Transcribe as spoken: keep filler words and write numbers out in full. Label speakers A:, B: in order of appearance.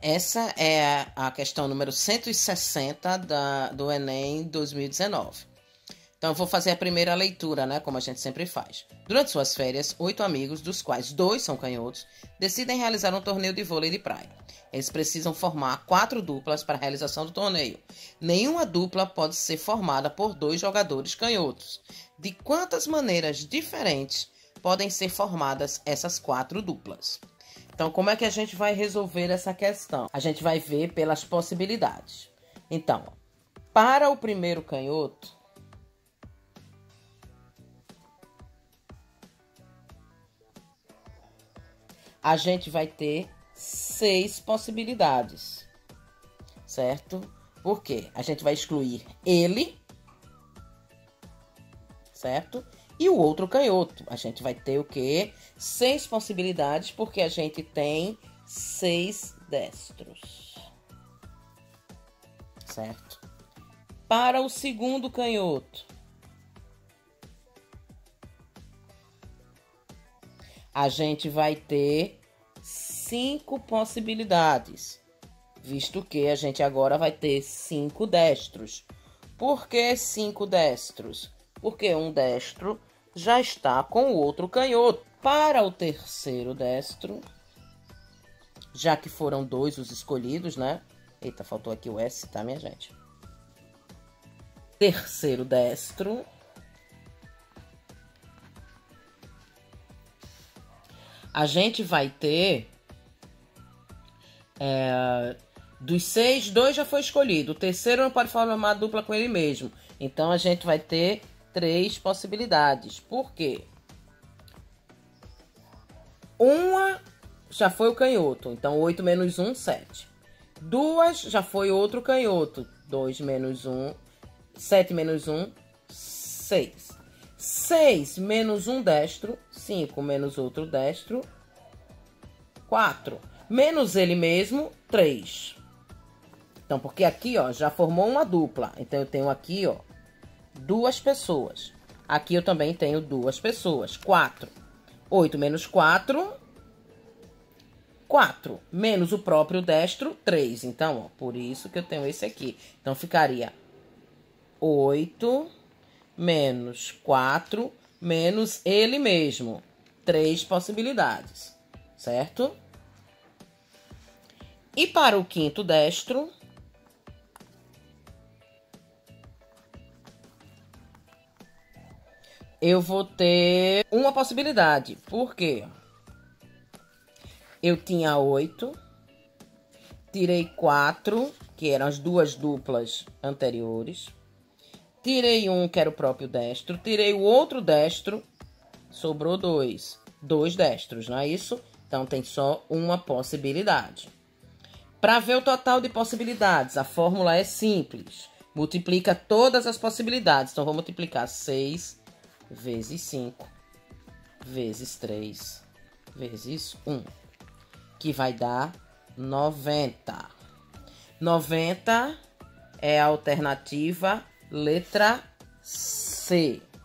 A: Essa é a questão número cento e sessenta da, do Enem dois mil e dezenove. Então, eu vou fazer a primeira leitura, né? Como a gente sempre faz. Durante suas férias, oito amigos, dos quais dois são canhotos, decidem realizar um torneio de vôlei de praia. Eles precisam formar quatro duplas para a realização do torneio. Nenhuma dupla pode ser formada por dois jogadores canhotos. De quantas maneiras diferentes podem ser formadas essas quatro duplas? Então, como é que a gente vai resolver essa questão? A gente vai ver pelas possibilidades. Então, para o primeiro canhoto, a gente vai ter seis possibilidades, certo? Por quê? A gente vai excluir ele, certo? E o outro canhoto. A gente vai ter o quê? Seis possibilidades, porque a gente tem seis destros, certo? Para o segundo canhoto, a gente vai ter cinco possibilidades, visto que a gente agora vai ter cinco destros. Por que cinco destros? Porque um destro já está com o outro canhoto. Para o terceiro destro, já que foram dois os escolhidos, né? Eita, faltou aqui o S, tá, minha gente? Terceiro destro, a gente vai ter, é, dos seis, dois já foi escolhido. O terceiro não pode formar uma dupla com ele mesmo. Então, a gente vai ter três possibilidades. Por quê? Uma já foi o canhoto. Então, oito menos um, sete. Duas já foi outro canhoto. dois menos um, sete menos um, seis. seis menos um destro, cinco menos outro destro, quatro. Menos ele mesmo, três. Então, porque aqui, ó, já formou uma dupla. Então, eu tenho aqui, ó, duas pessoas. Aqui eu também tenho duas pessoas, quatro. oito menos quatro, quatro. Menos o próprio destro, três. Então, ó, por isso que eu tenho esse aqui. Então, ficaria oito menos quatro, menos ele mesmo. Três possibilidades, certo? E para o quinto destro, eu vou ter uma possibilidade. Por quê? Eu tinha oito, tirei quatro, que eram as duas duplas anteriores. Tirei um, que era o próprio destro. Tirei o outro destro, sobrou dois. Dois destros, não é isso? Então, tem só uma possibilidade. Para ver o total de possibilidades, a fórmula é simples. Multiplica todas as possibilidades. Então, vou multiplicar seis vezes cinco, vezes três, vezes um, que vai dar noventa. noventa é a alternativa letra C.